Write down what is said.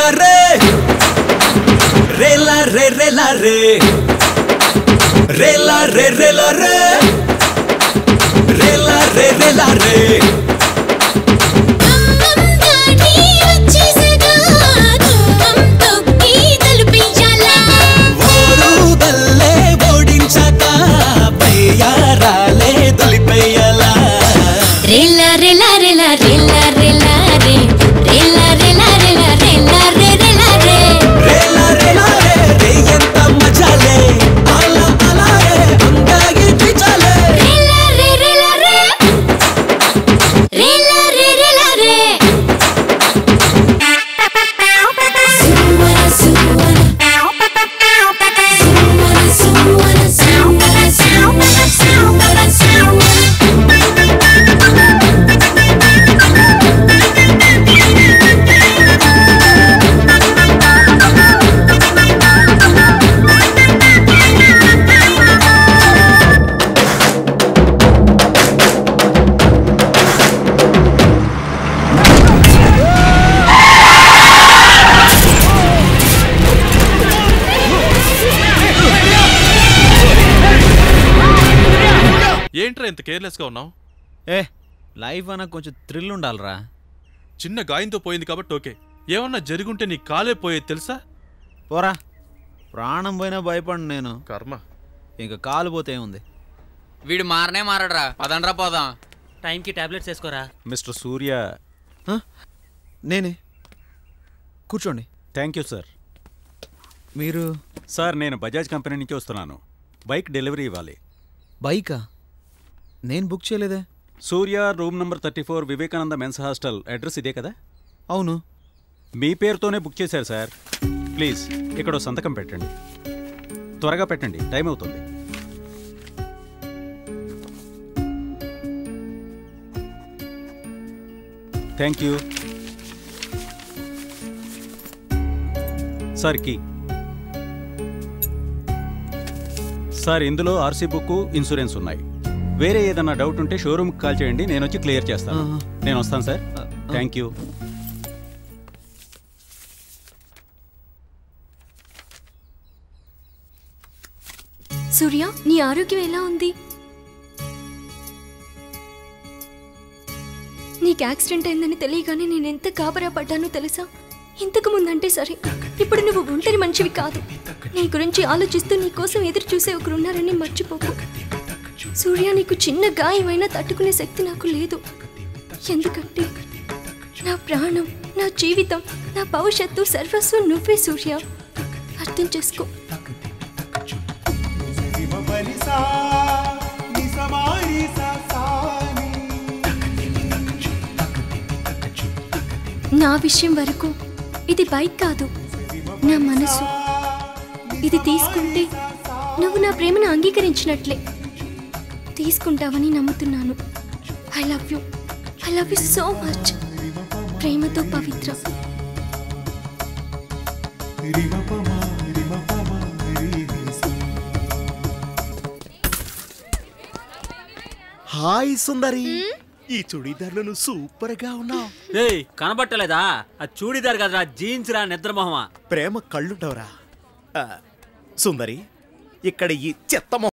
రేలా రే రేలా రే రేలా రే రేలా రే రేలా రే రేలా రే రేలా రే ఏంట్రా ఇంత కేర్లెస్గా ఉన్నావు? లైఫ్ అన్న కొంచెం థ్రిల్ ఉండాలరా. చిన్న గాయంతో పోయింది కాబట్టి ఓకే, ఏమన్నా జరుగుంటే నీ కాలే పోయేది తెలుసా? పోరా, ప్రాణం పోయినా భయపడి నేను. కర్మ. ఇంకా కాలు పోతే ఉంది. వీడు మారనే మారడరా, పదండ్రా పోదాం. టైంకి టాబ్లెట్స్ వేసుకోరా. మిస్టర్ సూర్య. నేనే, కూర్చోండి. Thank you sir. మీరు? సార్ నేను బజాజ్ కంపెనీ నుంచి వస్తున్నాను. బైక్ డెలివరీ ఇవ్వాలి. బైకా? నేను బుక్ చేయలేదే. Surya room number 34 Vivekananda men's hostel address ఇదే కదా? అవును. మీ పేరుతోనే బుక్ చేశారు సార్. ప్లీజ్ ఇక్కడ సంతకం పెట్టండి, త్వరగా పెట్టండి, టైం అవుతుంది. Thank you sir. Key sir, ఇందులో ఆర్సీ బుక్, ఇన్సూరెన్స్ ఉన్నాయి. వేరే ఏదన్నా డౌట్ ఉంటే షోరూమ్కి కాల్ చేయండి, నేను వచ్చి క్లియర్ చేస్తాను. నేను వస్తాను సార్. Thank you. సూర్య, నీ ఆరోగ్యం ఎలా ఉంది? నీకు యాక్సిడెంట్ అయిందని తెలియగానే నేను ఎంత గాబరా పడ్డానో తెలుసా? ఇంతకు ముందంటే సరే, ఇప్పుడు నువ్వు ఒంటరి మనిషివి కాదు. నీ గురించి ఆలోచిస్తూ నీ కోసం ఎదురు చూసే ఒకరున్నారని మర్చిపోకు. సూర్య, నీకు చిన్న గాయమైనా తట్టుకునే శక్తి నాకు లేదు. ఎందుకంటే నా ప్రాణం, నా జీవితం, నా భవిష్యత్తు, సర్వస్వం నువ్వే సూర్య. అర్థం చేసుకో. నా విషయం వరకు ఇది బైక్ కాదు, నా మనసు. ఇది తీసుకుంటే నువ్వు నా ప్రేమను అంగీకరించినట్లే. తీసుకుంటావని నమ్ముతున్నాను. I love you so much. ప్రేమతో పవిత్ర. హాయ్ సుందరి, ఈ చుడీదార్లను సూపర్ గా ఉన్నావు. కనబట్టలేదా? ఆ చూడీదార్ కదరా, జీన్స్ రా, నిద్రమోహమా. ప్రేమ కళ్ళుండవరా సుందరి. ఇక్కడ ఈ చెత్త